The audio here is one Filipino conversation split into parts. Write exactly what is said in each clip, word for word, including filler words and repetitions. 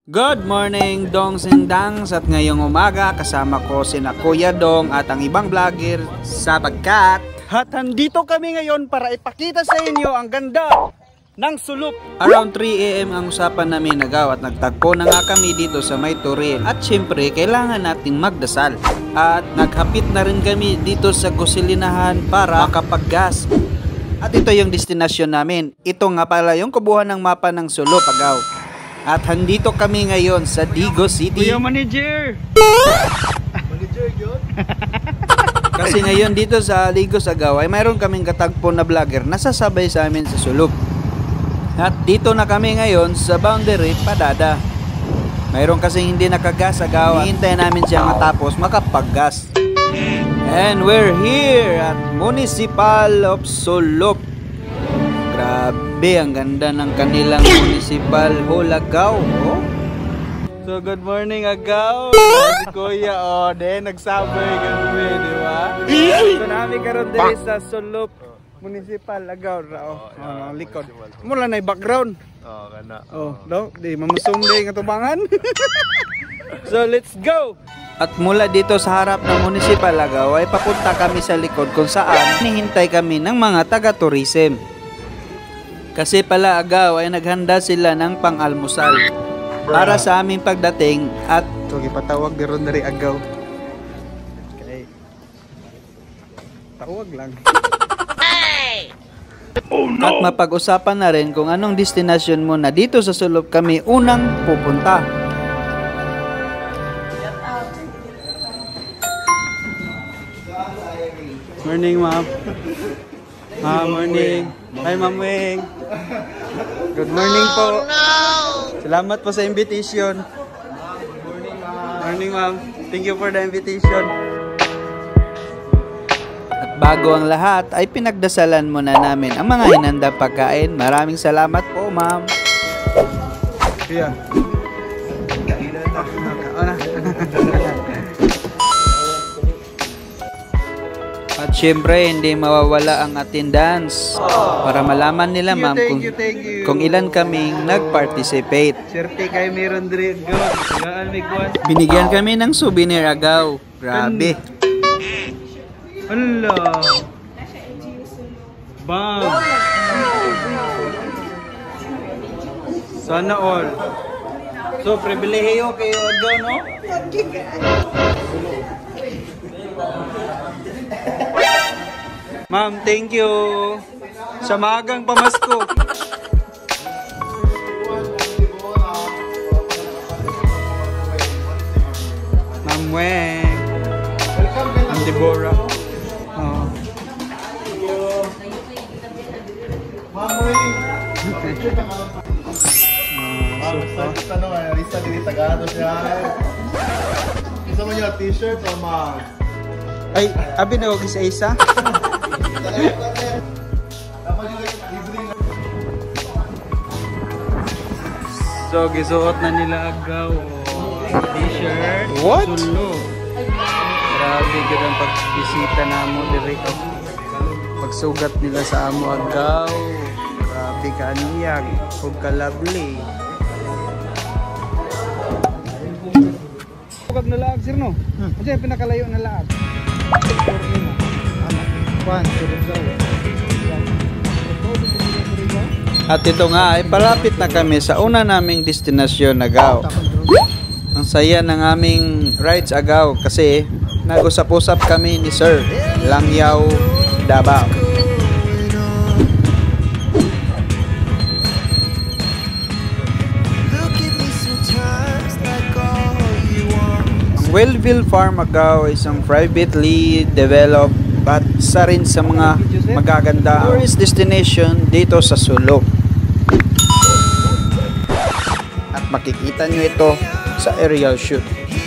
Good morning, Dongs and Dangs, at ngayong umaga kasama ko sina Kuya Dong at ang ibang vlogger sapagkat at andito kami ngayon para ipakita sa inyo ang ganda ng sulok. Around three A M ang usapan namin nagaw at nagtagpo na nga kami dito sa May Turil. At syempre kailangan nating magdasal at naghapit na rin kami dito sa gasolinahan para makapaggas. At ito yung destinasyon namin. Ito nga pala yung kubuhan ng mapa ng sulok agaw. At handito kami ngayon sa Digos City. Kuya Manager! Manager yun? Kasi ngayon dito sa Digos Agaw ay mayroon kaming katagpo na vlogger na sasabay sa amin sa sulok. At dito na kami ngayon sa boundary Padada. Mayroon kasing hindi nakagas agaw. Hihintay namin siya matapos makapaggas. And we're here at Municipal of Sulok. Grabe, ang ganda ng kanilang municipal hall agaw. Oh. So good morning agaw. Si Kuya, oh, then nagsabay kami, di ba? So namin karon diri sa Sulok Municipal agaw ra oh. Oh, likod. Mula na background. Oo, kana. Oh, no, di mamusumday nga tubangan. So let's go. At mula dito sa harap ng Municipal agaw ay papunta kami sa likod kung saan hinihintay kami ng mga taga-tourism. Kasi pala agaw ay naghanda sila ng pang-almusal para sa aming pagdating at ito ipatawag ni ron dari agaw. Okay. Tawag lang. Oh, no. At mapag-usapan na rin kung anong destinasyon mo na dito sa Sulok kami unang pupunta. Morning, ma'am. Ah, morning. Hi, Ma'am Weng. Good morning po. Oh, no. Salamat po sa invitation. Morning, ma'am. Morning, ma'am. Thank you for the invitation. At bago ang lahat, ay pinagdasalan muna namin ang mga hinandang pagkain. Maraming salamat po, ma'am. Kuya. Kainan na. Nakaon na. At syempre, hindi mawawala ang attendance para malaman nila, ma'am, kung, kung ilan kaming nag-participate. Swerte kayo meron diri agaw. Gaan may kuwan. Binigyan kami ng souvenir agaw. Grabe. Hala. Bam. Sana all. So, pribilehiyo kayo agaw, no? Ma'am, thank you sa maagang pamasko. Ma'am Weng. Ma'am Deborah. Oh. Ma'am Weng. Ma'am, sa tanong, Risa, dili tagado siya. Isa mo yung t-shirt o ma'am? Ay, abi na huwag isa-isa. So, gisuot na nila agaw. T-shirt. What? Sulok. Grabe gud ang pagbisita namo diri ko. Pagsugat nila sa amo agaw. Grabe ka aniyag, ug ka lovely. Pag nalaag sir no? Hmm. Kasi pinakalayo na laag. At ito nga ay palapit na kami sa una naming destinasyon agaw. Ang saya ng aming rides agaw kasi nag-usap-usap kami ni Sir Langyaw Davao. Wellville Farm agaw ay isang privately developed but isa rin sa mga magaganda tourist destination dito sa Sulok. At makikita nyo ito sa aerial shoot.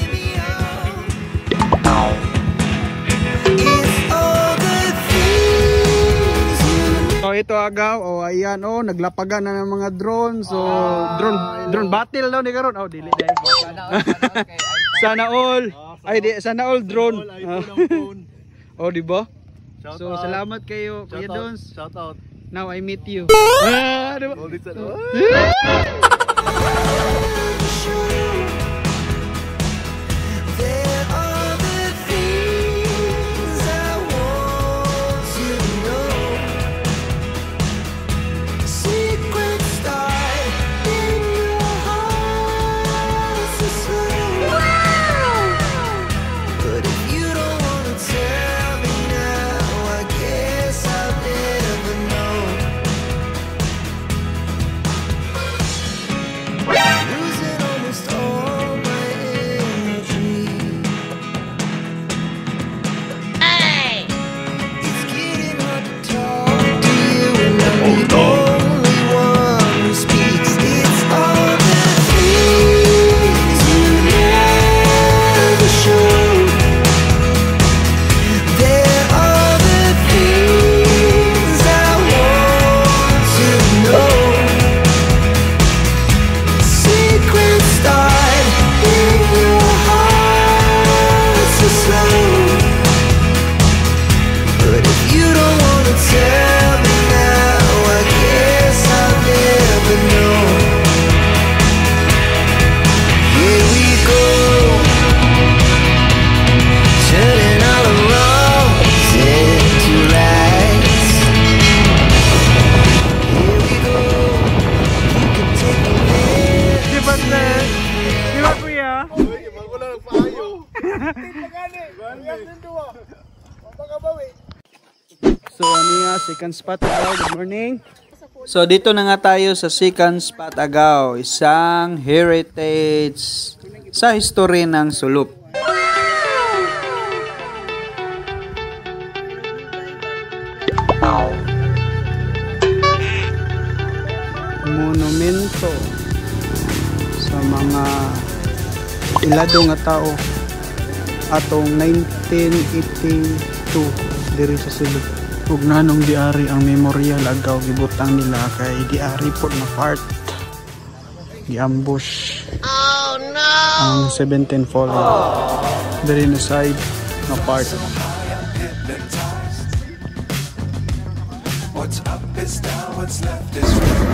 So ito agaw, oh ayan oh, naglapagan na ng mga drone. So drone drone battle daw ni karon. Oh dili dai. Sana all. Ay di sana all drone. Oh di ba? So salamat kayo Kuya Dons. Shout out. Now I meet you. Ah, diba? second spot. Hello, good morning. So dito na nga tayo sa second spot Agaw, isang heritage sa history ng Sulup. Monumento sa mga ilado nga tao atong nineteen eighty-two diri sa Sulup. Ug nanong diari ang memorial Agaw gibutang nila kay diari po na part giambush. Oh no! Ang seventeen fallen. Diri na side na part. What's up is down, what's left is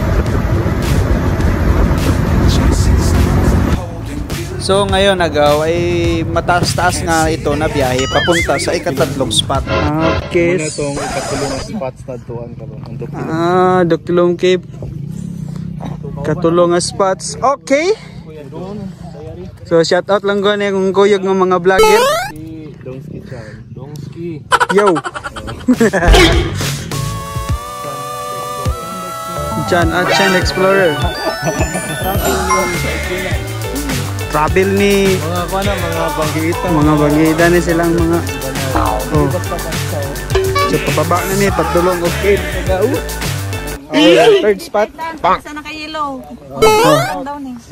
So ngayon Agaw ay mataas-taas nga ito na biyahe papunta sa ikatatlong spot. Okay. Muna itong ikatulong na spots na tuwan ka ba? Ang Dokilong. Ah, Dokilong Cave. Katulong nga spots. Okay. So shout out lang ko na kung kuyog ng mga vlogger. Dongski Chan. Dongski. Yo. Chan at Chan Explorer. Travel ni Mga kuha na, mga banggiita. mga bagida ni silang mga oh. So pababa na ni pagdulong okay. Oh, third spot. Sa naka-yellow. Ang daw ni.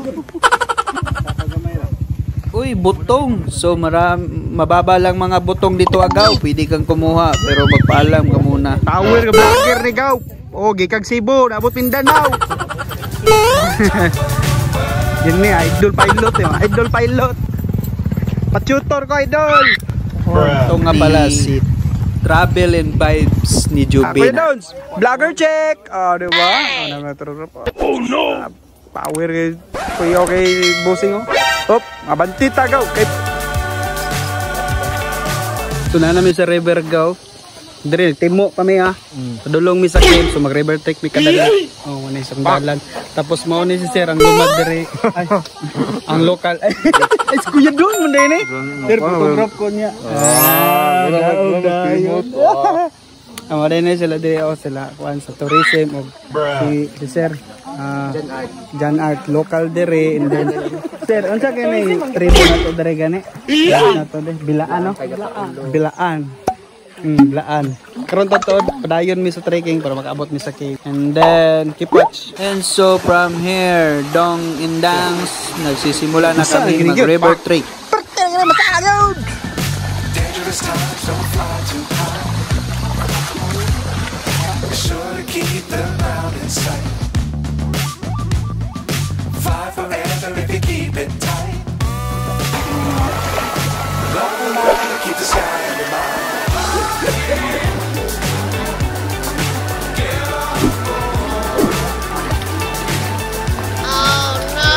Uy, butong. So maram mababa lang mga butong dito Agaw. Pwede kang kumuha pero magpaalam ka muna. Power ka vlogger ni Gaw. Oh, gikag Cebu, nabot Mindanao. Yun ni, idol pilot eh, idol pilot. Patutor ko idol. Ito nga pala si Travel and Vibes ni Kuya Jubin. Dons, vlogger check. Oh, di ba? Oh, naman oh no. Power kay kuya kay bossing oh. Hop, mabanti tagaw kay. Tuna namin sa River Gaw. Dire timo kami ha. Padulong mi sa cave so mag river trek mi kadali. Oh, wala isang dalan. Tapos mao ni si sir ang lumad dire. Ay, ang local. Ay, ay kuya Don mo din eh. Sir photograph ko niya. Ah, ang wala na sila dire o sila kuan sa tourism o si, si sir ah Jan Art local dire and then sir unsa kay may tribo na to dire gani? Na to dire Bilaan no? Bilaan. Hmm, Bilaan. Karon tatod padayon mi sa trekking para makaabot mi sa cave. And then keep watch. And so from here, Dong Indangs, nagsisimula na kami mag river trek. Dangerous times don't fly too high. Be sure to keep the ground in sight. Fly forever if you keep it tight. Love to keep the sky in your mind. Oh no!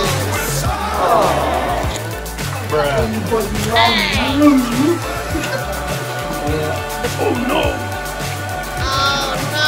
Oh no! Oh no!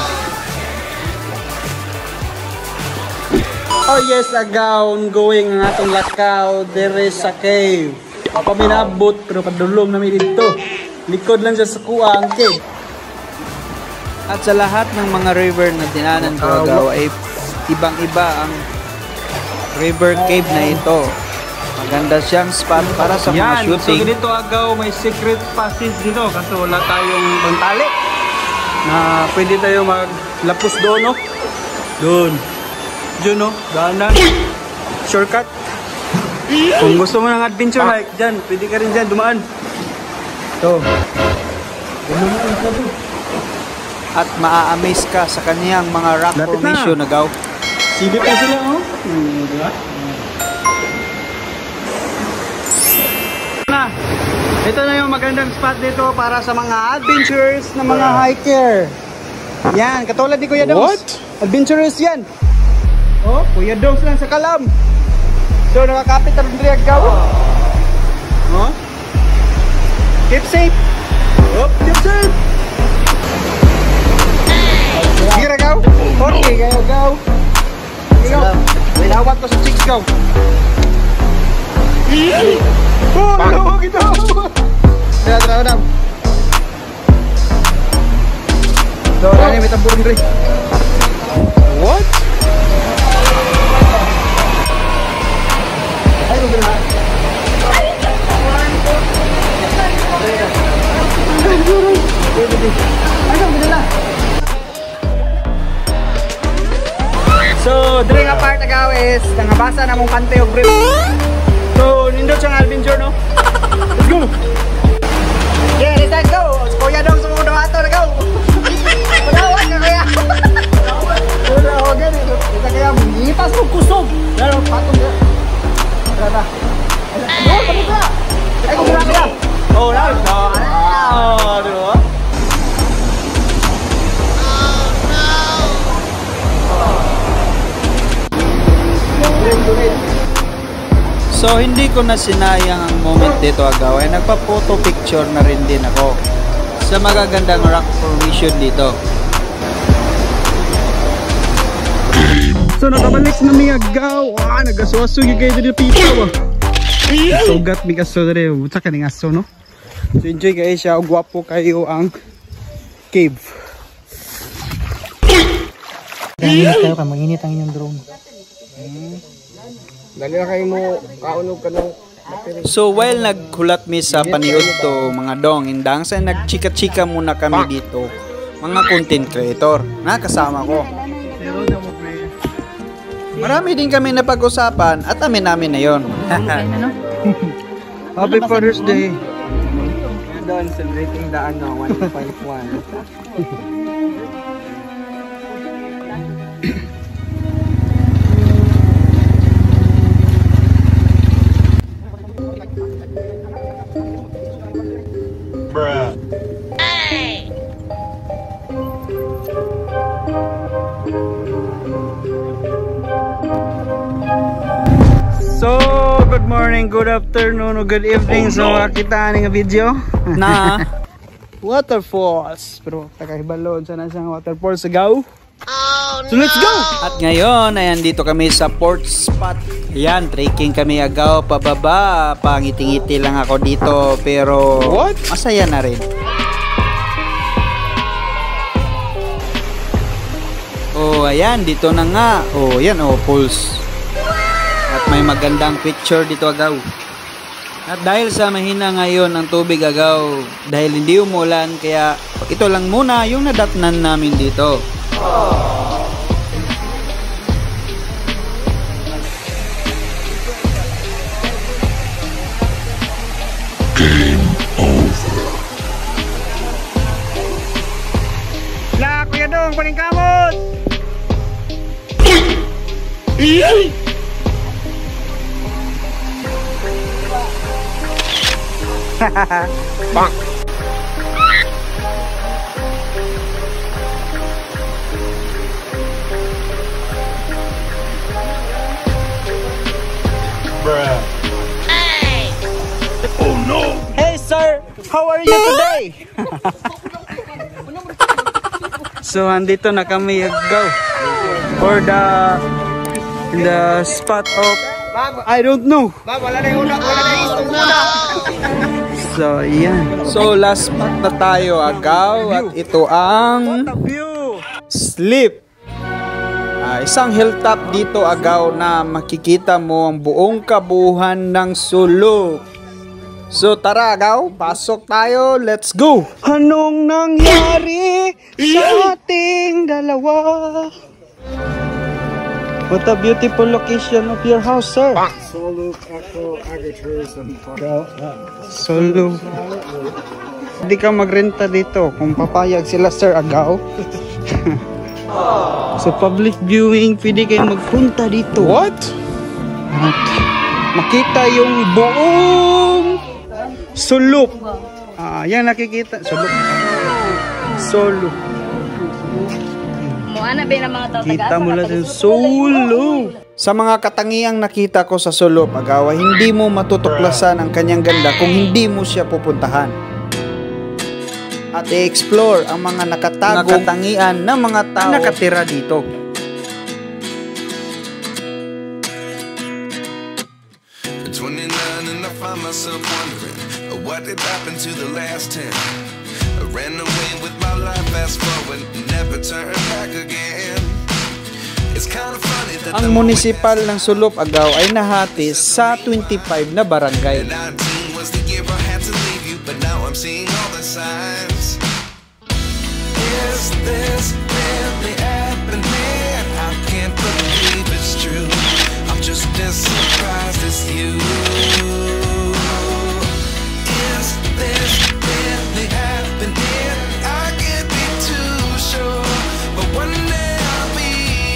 Oh yes, Agaw, going ang atong lakaw. There is a cave. Papaminabot pero padulong namin dito. Likod lang siya sa kuha ang cave. At sa lahat ng mga river na dinanan ko Agaw ay ibang-iba ang river cave na ito. Maganda siyang spot para sa mga Yan, so shooting. dito Agaw may secret passage dito kasi wala tayong pantali na pwede tayo maglapos doon no? Doon. Diyan no? Daanan. Shortcut. Kung gusto mo ng adventure hike dyan, pwede ka rin dyan dumaan. Ito. At maa-amaze ka sa kaniyang mga rock Lapit na. formation Agaw. Silip na sila oh. Hmm, diba? Na. Ito na yung magandang spot dito para sa mga adventurers na mga hiker. Yan, katulad ni Kuya Doms. What? Adventurers yan. Oh, Kuya Doms lang sa kalam. So, nakakapit na rin rin Agaw. Oh. Keep safe. Oh, keep safe. Sige na Agaw. Okay, kayo Agaw. Sige Agaw. Winawat ko sa chicks Agaw. Oh, no, kita. Tara, tara, tara. So, ano may taburan rin. What? So, during a part agaw is nangabasa na mong kante o grip. So, nindot siyang adventure, no? Let's go! Yeah, let's go! Kuya dong, sumudo ato na go! Panawan ka kaya! Wala ako ganito. Kita kaya, mangipas mo kusog! Lalo, patong ka. Wala na. Oh, kami ka! Ay, kung marami ka! Oh, lalo! Oh, di ba? So hindi ko na sinayang ang moment dito agaw ay nagpa-photo picture na rin din ako sa magagandang rock formation dito. So nakabalik na mi agaw. Ah, nagasuaso yung kayo dito pita ba? So got mi kaso dito. Butsa ka ng aso, no? So enjoy kayo siya. Gwapo kayo ang cave. Manginit kayo ka. Manginit ang inyong drone. Hmm. Dali na kayo mo kaunog ka ng battery. So while naghulat mi sa paniod to mga dong, indang sa nagchika-chika muna kami dito, mga content creator na kasama ko. Marami din kami napag-usapan at amin namin na yon. Happy Father's Day. Doon celebrating the ano one point one. Bruh. So, good morning, good afternoon, or good evening. So, makakita nga video na waterfalls. Pero, takahibalo sa nasang waterfalls sa Gaw. So, let's go! At ngayon, ayan dito kami sa port spot. Ayan, trekking kami agaw, pababa. Pangiti-ngiti lang ako dito, pero What? masaya na rin. Oh, ayan, dito na nga. Oh, ayan, oh, pulse. At may magandang picture dito agaw. At dahil sa mahina ngayon ang tubig agaw, dahil hindi umulan, kaya ito lang muna yung nadatnan namin dito. La, Kuya Dong, paling kamot! Bang! Bruh. Oh no! Hey sir, how are you today? So andito na kami go for the the spot of I don't know. So yan. So last spot na tayo agaw at ito ang View. Sleep. Ah, isang hilltop dito agaw na makikita mo ang buong kabuuan ng sulok. So tara agaw, pasok tayo, let's go! Anong nangyari sa ating dalawa? What a beautiful location of your house, sir. Solo Echo Agritourism. Solo. Hindi ka magrenta dito kung papayag sila, sir, agaw. So public viewing, pwede kayong magpunta dito. What? At makita yung buong sulok. Ah, yan nakikita. Sulok. Solo. Muana ba ng mga tao Kita mo lang yung solo. Sa mga katangiang nakita ko sa sulok agaw, ay hindi mo matutuklasan ang kanyang ganda kung hindi mo siya pupuntahan. At i-explore ang mga nakatagong katangian ng mga tao na nakatira dito. twenty-nine and I find myself wondering what did happen to the last ten. ran away with my life, fast forward, never turn back again. It's kind of funny that Ang munisipal ng Sulub, Agaw ay nahati sa twenty-five na barangay. nineteen was the year I had to leave you, but now I'm seeing all the signs. Is this really happening? I can't believe it's true. I'm just as surprised as you. Is this really happening? I can't be too sure, but one day I'll be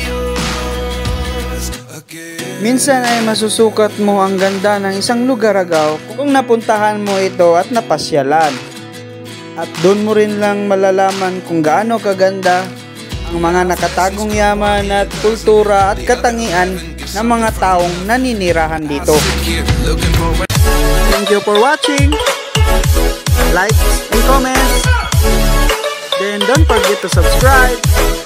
yours again. Minsan ay masusukat mo ang ganda ng isang lugar, Agaw, kung napuntahan mo ito at napasyalan. At doon mo rin lang malalaman kung gaano kaganda ang mga nakatagong yaman at kultura at katangian ng mga taong naninirahan dito. Looking for Thank you for watching. Like and comment. Then don't forget to subscribe.